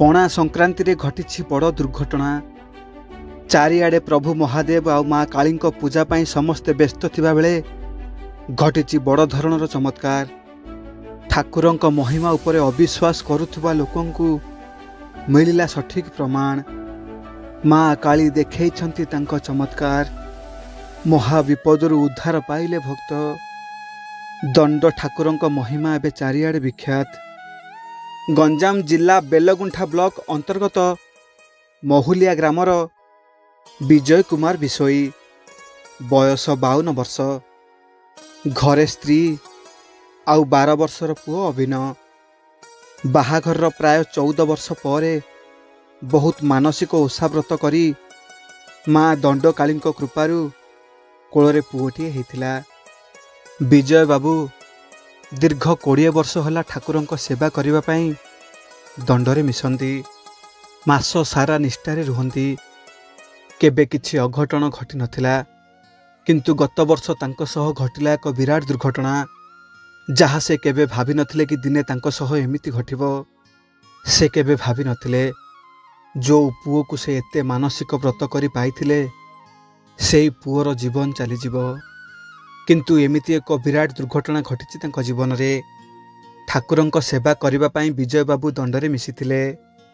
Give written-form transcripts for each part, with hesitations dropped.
पणा संक्रांति रे घटी बड़ दुर्घटना। चारिआडे प्रभु महादेव आ माँ काली पूजा पाई समस्ते व्यस्त थिबा बेले घटी बड़ धरणर चमत्कार। ठाकुरंक महिमा उपरे अविश्वास करुथुबा लोकंकु मिलिला सठिक प्रमाण। माँ काली देखैछंती तांको चमत्कार। महाविपदरु उद्धार पाइले भक्त। दंड ठाकुरंक महिमा एबे चारिआडे विख्यात। गंजाम जिला बेलगुंठा ब्लॉक अंतर्गत महुलिया ग्रामर विजय कुमार बिशोई, बयस 52 वर्ष, घरे स्त्री आउ 12 वर्षर पुओ अभिन। बाहाघर प्राय 14 वर्ष पर बहुत मानसिक ओषाव्रत करी माँ दंडकाली कृपारू कोଳରେ पुओटी होता। विजय बाबू दीर्घ 20 वर्ष होला ठाकुरंक सेवा करिबा पई दंडरे मिसंती। मास सारा निष्ठारे रुहंती। केबे किछि अघटन घटी नथिला, किंतु गत वर्ष तांको सह घटिला एक विराट दुर्घटना, जहा से केबे भाबी नथिले कि दिने तांको सह एमिति घटिबो। से केबे भाबी नथिले जो पुओ को से एते मानसिक व्रत करी पाइथिले सेई पुओर जीवन चली जीवो। किंतु एमिति एक विराट दुर्घटना घटिछि तांको जीवन रे। ठाकुरंक सेवा करिबा पई विजय बाबू दंडरे मिसिथिले।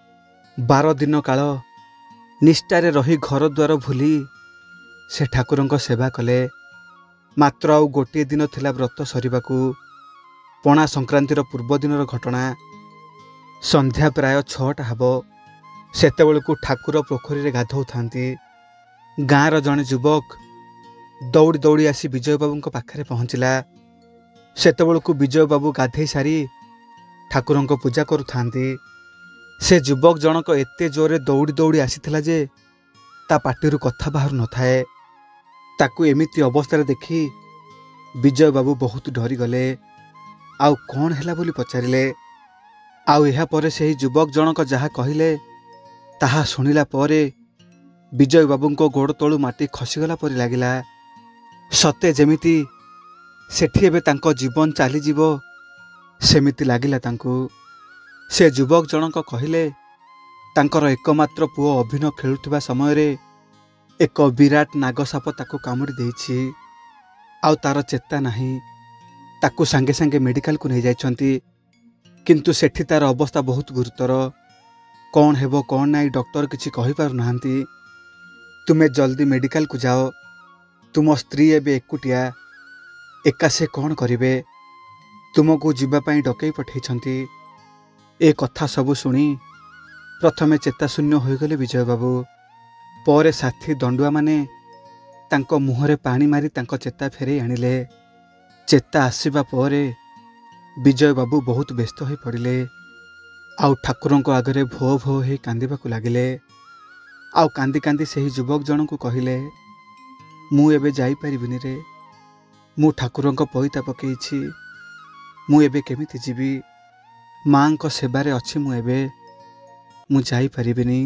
12 दिन काल निष्ठारे रही घर द्वार भूली से ठाकुरंक सेवा कले। मात्र आउ गोटे दिन थिला व्रत सरिबाकू। पणा संक्रांतिर पूर्व दिनर घटना। संध्या प्राय 6टा हबो। सेतेबेलकू ठाकुर पोखरी रे गाधौ थांती। गाँर जने युवक दौड़ी दौड़ी आसी विजय बाबू पाखरे पहुँचला। सेतेबेलकू विजय बाबू गाधे सारी ठाकुरंक पूजा करुथांती। से युवक जनक एते जोरे दौड़ी दौड़ी आसीथिला जे ता पाटिरु कथा बाहर न थाए। ताकू एमिति अवस्था देखी विजय बाबू बहुत डरी गले। आउ कौन हैला बोली पचारिले। आउ एहा परे सेही युवक जनक जहा कहिले ताहा सुनिला परे विजय बाबूंको गोड़ तळु माटी खसीगला परि लागिला। सते जेमिति सेठी एबे तांको जीवन चाली जीवो सेमिति लागिला तांकू। से युवक जनक कहिले तांकर एकमात्र पुओ अभिनय खेलुथिबा समय रे एक विराट नागसाप ताकू कामुड़ी देइछि। आउ तार चेता नाही। ताकू सांगे सांगे मेडिकल को नहीं जाइछंती, किंतु सेठी तार अवस्था बहुत गुरुतर। कौन हेबो कौन नाई डॉक्टर किछि कहि पारु नाहंती। तुमे जल्दी मेडिकल को जाओ। तुम स्त्री एबे एकुटिया, एका से कौन करिवे। तुमको जीवा पई डकई पठेइछंती। ए कथा सबु शुणी प्रथमे चेताशून्य होइगले विजय बाबू। परे साथी दंडुआ माने तांको मुहरे पानी मारी तांको चेता फेरे आनिले। चेता आसीबा परे विजय बाबू बहुत व्यस्त होई पड़िले। आउ ठाकुरंको आगरे भो भो हे कांदिबाकू लागिले। आउ कांदी कांदी सेही युवक जनकू कहिले मु एबे जाई परिबिनी रे। मु ठाकुरंको पइता पकेइछि। मु एबे केमिति जीवी। माँ को सेबारे अच्छी मु एबे। मु जाई परिबिनी।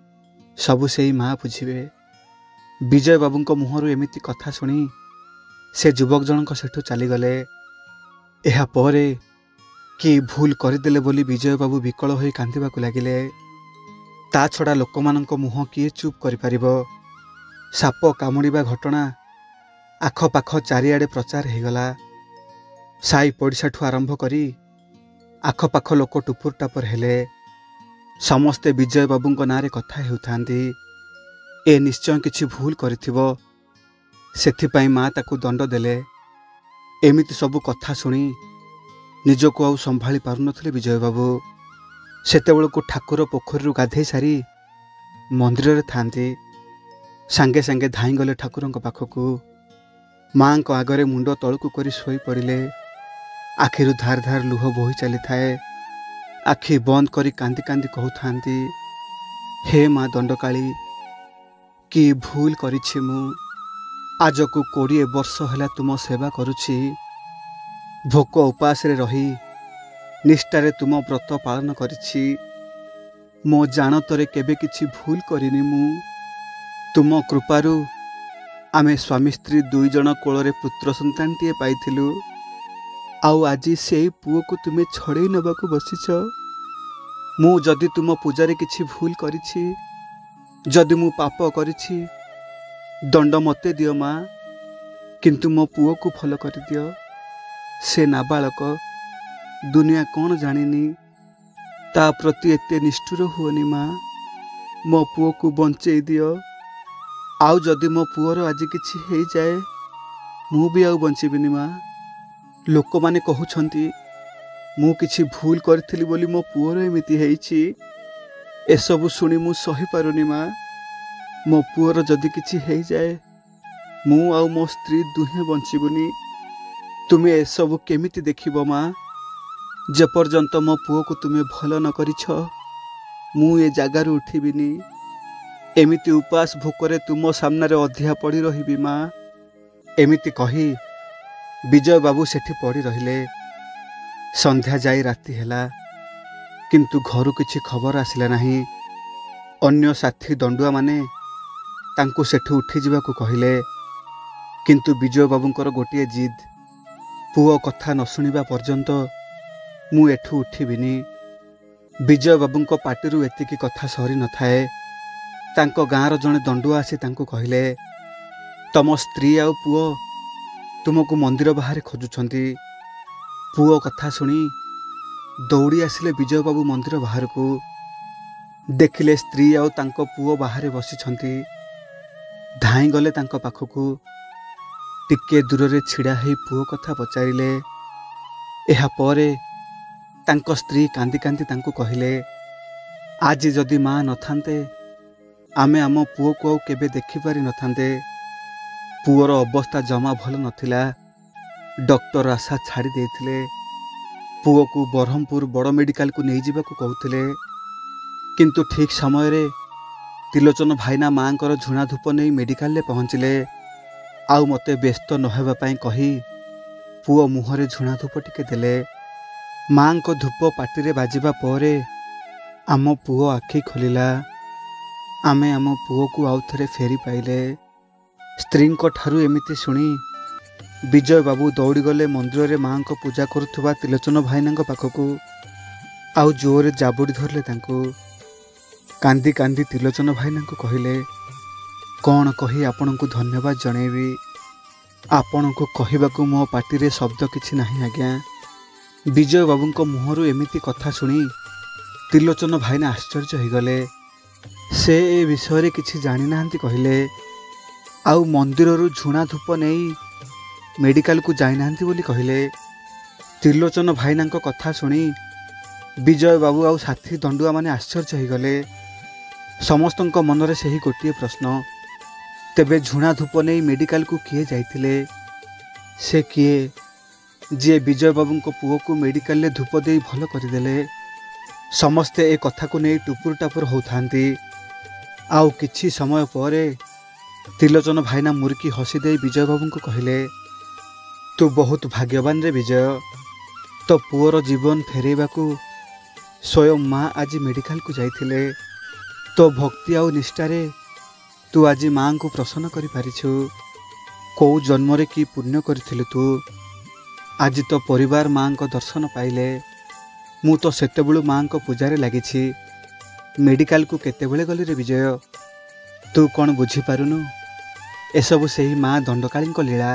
सबु सेही माँ बुझिबे। विजय बाबूंको मुहरु एमिति कथा शुणी से युवक जनक सेठू चली गले। एहा परे कि भूल करदेले बोली विजय बाबू विकल होई कांदिबाकू लागिले। ता छड़ा लोकमानंको मुह किए चुप करि परिबो। साप कामुड़िबा घटना आखपाख चारिआडे प्रचार हेगला। साई पड़िशाठू आरंभ करी आखपाख लोक टुपुर टापर हेले। समस्ते विजय बाबूंको नारे कथा हेउथांती। ए निश्चय किछि भूल करिथिबो, सेथिपाई माँ ताकू दंड देले। एमिति सबु कथा शुणी निजको आउ संभाली पारु नथिले विजय बाबू। सेतेबेलकू ठाकुर पोखरीरु गाधे सारी मंदिर रे थांती। सांगे सांगे धाई गले ठाकुरंक पाखकू। माँ को आगरे मुंड तळकू करी सोई पड़िले। आखिरु धार धार लुह बोही चली थाए। आखि बंद करी कांदी कांदी कहूथांती, हे माँ दंडकाली, कि भूल करिछि मु। आज को 20 वर्ष हैला तुम सेवा करुछि। भोक उपास रे रही निष्ठारे तुम व्रत पालन करिछि। मो जानतरे केबे किछि भूल करिनि मु। तुम कृपारू आमे स्वामी स्त्री 2 जन कोଳରେ पुत्र संतानटीए पाइथिलु। आउ आज सेई पुओ को तुमे छड़े नबाकू बसिछ। ମୁଁ ଯଦି ତୁମ ପୂଜାରେ କିଛି ଭୁଲ କରିଛି, ଯଦି ମୁଁ ପାପ କରିଛି, ଦଣ୍ଡ ମୋତେ ଦିଅ ମା, କିନ୍ତୁ ମୋ ପୁଅକୁ ଭଲ କରିଦିଅ। ସେ ନାବାଳକ, ଦୁନିଆ କ'ଣ ଜାଣିନି, ତା ପ୍ରତି ଏତେ ନିଷ୍ଠୁର ହୁଅନି ମା, ମୋ ପୁଅକୁ ବଞ୍ଚେଇ ଦିଅ। ଆଉ ଯଦି ମୋ ପୁଅର ଆଜି କିଛି ହେଇଯାଏ, ମୁଁ ବି ଆଉ ବଞ୍ଚିବିନି ମା। ଲୋକମାନେ କହୁଛନ୍ତି ମୁଁ କିଛି ଭୁଲ କରିଥିଲି ବୋଲି ମୋ ପୁଅର ଏମିତି ହେଇଛି। ଏସବୁ ଶୁଣି ମୁଁ ସହିପାରୁନି ମା। ମୋ ପୁଅର ଯଦି କିଛି ହେଇଯାଏ, ମୁଁ ଆଉ ମୋ ସ୍ତ୍ରୀ ଦୁହେଁ ବଞ୍ଚିବୁନି। ତୁମେ ଏସବୁ କେମିତି ଦେଖିବ ମା? ଯେପର୍ଯ୍ୟନ୍ତ ମୋ ପୁଅକୁ ତୁମେ ଭଲ ନ କରିଛ, ମୁଁ ଏ ଜାଗାରୁ ଉଠିବିନି। ଏମିତି ଉପାସ ଭୋକରେ ତୁମ ସାମ୍ନାରେ ଅଧିଆ ପଡ଼ି ରହିବି ମା। ଏମିତି କହି ବିଜୟ ବାବୁ ସେଠି ପଡ଼ି ରହିଲେ। ସନ୍ଧ୍ୟା ଯାଇ ରାତି ହେଲା, କିନ୍ତୁ ଘରୁ କିଛି ଖବର ଆସିଲା ନାହିଁ। ଅନ୍ୟ ସାଥୀ ଦଣ୍ଡୁଆମାନେ ତାଙ୍କୁ ସେଠୁ ଉଠିଯିବାକୁ କହିଲେ, କିନ୍ତୁ ବିଜୟ ବାବୁଙ୍କର ଗୋଟିଏ ଜିଦ୍, ପୁଅ କଥା ନ ଶୁଣିବା ପର୍ଯ୍ୟନ୍ତ ମୁଁ ଏଠୁ ଉଠିବିନି। ବିଜୟ ବାବୁଙ୍କ ପାଟିରୁ ଏତିକି କଥା ସରି ନଥାଏ। ତାଙ୍କ ଗାଁର ଜଣେ ଦଣ୍ଡୁଆ ଆସି ତାଙ୍କୁ କହିଲେ, ତମ ସ୍ତ୍ରୀ ଆଉ ପୁଅ ତୁମକୁ ମନ୍ଦିର ବାହାରେ ଖୋଜୁଛନ୍ତି। ପୁଅ କଥା ଶୁଣି ଦୌଡ଼ି ଆସିଲେ ବିଜୟ ବାବୁ ମନ୍ଦିର ବାହାରକୁ। ଦେଖିଲେ ସ୍ତ୍ରୀ ଆଉ ତାଙ୍କ ପୁଅ ବାହାରେ ବସିଛନ୍ତି। ଧାଇଁ ଗଲେ ତାଙ୍କ ପାଖକୁ। ଟିକେ ଦୂରରେ ଛିଡ଼ା ହେଇ ପୁଅ କଥା ପଚାରିଲେ। ଏହାପରେ ତାଙ୍କ ସ୍ତ୍ରୀ କାନ୍ଦି କାନ୍ଦି ତାଙ୍କୁ କହିଲେ, ଆଜି ଯଦି ମା ନଥାନ୍ତେ, ଆମେ ଆମ ପୁଅକୁ ଆଉ କେବେ ଦେଖିପାରି ନଥାନ୍ତେ। ପୁଅର ଅବସ୍ଥା ଜମା ଭଲ ନଥିଲା। ଡକ୍ଟର ଆଶା ଛାଡ଼ି ଦେଇଥିଲେ। ପୁଅକୁ ବରହମପୁର ବଡ଼ ମେଡ଼ିକାଲକୁ ନେଇଯିବାକୁ କହୁଥିଲେ। କିନ୍ତୁ ଠିକ୍ ସମୟରେ ତ୍ରିଲୋଚନ ଭାଇନା ମାଆଙ୍କର ଝୁଣା ଧୂପ ନେଇ ମେଡ଼ିକାଲରେ ପହଞ୍ଚିଲେ। ଆଉ ମୋତେ ବ୍ୟସ୍ତ ନ ହେବା ପାଇଁ କହି ପୁଅ ମୁହଁରେ ଝୁଣା ଧୂପ ଟିକେ ଦେଲେ। ମାଆଙ୍କ ଧୂପ ପାଟିରେ ବାଜିବା ପରେ ଆମ ପୁଅ ଆଖି ଖୋଲିଲା। ଆମେ ଆମ ପୁଅକୁ ଆଉଥରେ ଫେରି ପାଇଲେ। ସ୍ତ୍ରୀଙ୍କ ଠାରୁ ଏମିତି ଶୁଣି ବିଜୟ ବାବୁ ଦୌଡ଼ିଗଲେ ମନ୍ଦିରରେ ମାଆଙ୍କ ପୂଜା କରୁଥିବା ତ୍ରିଲୋଚନ ଭାଇନାଙ୍କ ପାଖକୁ। ଆଉ ଜୋରରେ ଜାବୁଡ଼ି ଧରିଲେ ତାଙ୍କୁ। କାନ୍ଦି କାନ୍ଦି ତ୍ରିଲୋଚନ ଭାଇନାଙ୍କୁ କହିଲେ, କ'ଣ କହି ଆପଣଙ୍କୁ ଧନ୍ୟବାଦ ଜଣାଇବି? ଆପଣଙ୍କୁ କହିବାକୁ ମୋ ପାଟିରେ ଶବ୍ଦ କିଛି ନାହିଁ ଆଜ୍ଞା। ବିଜୟ ବାବୁଙ୍କ ମୁହଁରୁ ଏମିତି କଥା ଶୁଣି ତ୍ରିଲୋଚନ ଭାଇନା ଆଶ୍ଚର୍ଯ୍ୟ ହୋଇଗଲେ। ସେ ଏ ବିଷୟରେ କିଛି ଜାଣିନାହାନ୍ତି କହିଲେ। ଆଉ ମନ୍ଦିରରୁ ଝୁଣା ଧୂପ ନେଇ ମେଡ଼ିକାଲକୁ ଯାଇନାହାନ୍ତି ବୋଲି କହିଲେ। ତ୍ରିଲୋଚନ ଭାଇନାଙ୍କ କଥା ଶୁଣି ବିଜୟ ବାବୁ ଆଉ ସାଥୀ ଦଣ୍ଡୁଆମାନେ ଆଶ୍ଚର୍ଯ୍ୟ ହୋଇଗଲେ। ସମସ୍ତଙ୍କ ମନରେ ସେହି ଗୋଟିଏ ପ୍ରଶ୍ନ, ତେବେ ଝୁଣା ଧୂପ ନେଇ ମେଡ଼ିକାଲକୁ କିଏ ଯାଇଥିଲେ? ସେ କିଏ ଯିଏ ବିଜୟ ବାବୁଙ୍କ ପୁଅକୁ ମେଡ଼ିକାଲରେ ଧୂପ ଦେଇ ଭଲ କରିଦେଲେ? ସମସ୍ତେ ଏ କଥାକୁ ନେଇ ଟୁପୁର ଟାପୁର ହେଉଥାନ୍ତି। ଆଉ କିଛି ସମୟ ପରେ ତ୍ରିଲୋଚନ ଭାଇନା ମୁରୁକି ହସି ଦେଇ ବିଜୟ ବାବୁଙ୍କୁ କହିଲେ, ତୁ ବହୁତ ଭାଗ୍ୟବାନ ରେ ବିଜୟ। ତୋ ପୁଅର ଜୀବନ ଫେରାଇବାକୁ ସ୍ୱୟଂ ମା ଆଜି ମେଡ଼ିକାଲକୁ ଯାଇଥିଲେ। ତୋ ଭକ୍ତି ଆଉ ନିଷ୍ଠାରେ ତୁ ଆଜି ମାଆଙ୍କୁ ପ୍ରସନ୍ନ କରିପାରିଛୁ। କେଉଁ ଜନ୍ମରେ କି ପୁଣ୍ୟ କରିଥିଲୁ ତୁ? ଆଜି ତୋ ପରିବାର ମାଆଙ୍କ ଦର୍ଶନ ପାଇଲେ। ମୁଁ ତ ସେତେବେଳୁ ମାଆଙ୍କ ପୂଜାରେ ଲାଗିଛି। ମେଡ଼ିକାଲକୁ କେତେବେଳେ ଗଲି ରେ ବିଜୟ? ତୁ କ'ଣ ବୁଝିପାରୁନୁ? ଏସବୁ ସେହି ମା ଦଣ୍ଡକାଳୀଙ୍କ ଲୀଳା।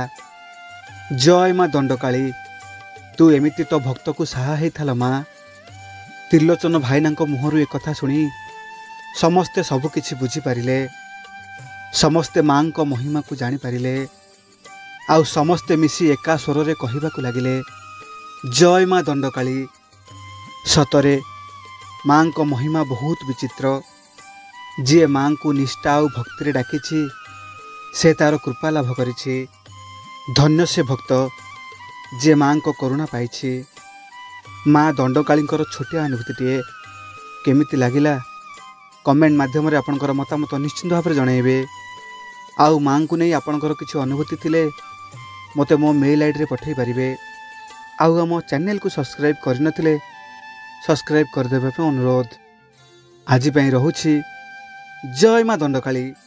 ଜୟ ମା ଦଣ୍ଡକାଳୀ, ତୁ ଏମିତି ତୋ ଭକ୍ତକୁ ସାହା ହେଇଥାଲ ମା। ତ୍ରିଲୋଚନ ଭାଇନାଙ୍କ ମୁହଁରୁ ଏକଥା ଶୁଣି ସମସ୍ତେ ସବୁକିଛି ବୁଝିପାରିଲେ। ସମସ୍ତେ ମାଆଙ୍କ ମହିମାକୁ ଜାଣିପାରିଲେ। ଆଉ ସମସ୍ତେ ମିଶି ଏକା ସ୍ୱରରେ କହିବାକୁ ଲାଗିଲେ, ଜୟ ମା ଦଣ୍ଡକାଳୀ। ସତରେ ମାଆଙ୍କ ମହିମା ବହୁତ ବିଚିତ୍ର। ଯିଏ ମାଆଙ୍କୁ ନିଷ୍ଠା ଆଉ ଭକ୍ତିରେ ଡାକିଛି, ସେ ତାର କୃପା ଲାଭ କରିଛି। ଧନ୍ୟ ସେ ଭକ୍ତ ଯିଏ ମାଆଙ୍କ କରୁଣା ପାଇଛି। ମା ଦଣ୍ଡକାଳୀଙ୍କର ଛୋଟିଆ ଅନୁଭୂତିଟିଏ କେମିତି ଲାଗିଲା କମେଣ୍ଟ ମାଧ୍ୟମରେ ଆପଣଙ୍କର ମତାମତ ନିଶ୍ଚିନ୍ତ ଭାବରେ ଜଣାଇବେ। ଆଉ ମାଆଙ୍କୁ ନେଇ ଆପଣଙ୍କର କିଛି ଅନୁଭୂତି ଥିଲେ ମୋତେ ମୋ ମେଲ୍ ଆଇଡ଼ିରେ ପଠାଇ ପାରିବେ। ଆଉ ଆମ ଚ୍ୟାନେଲକୁ ସବସ୍କ୍ରାଇବ୍ କରିନଥିଲେ ସବସ୍କ୍ରାଇବ୍ କରିଦେବା ପାଇଁ ଅନୁରୋଧ। ଆଜି ପାଇଁ ରହୁଛି। ଜୟ ମା ଦଣ୍ଡକାଳୀ।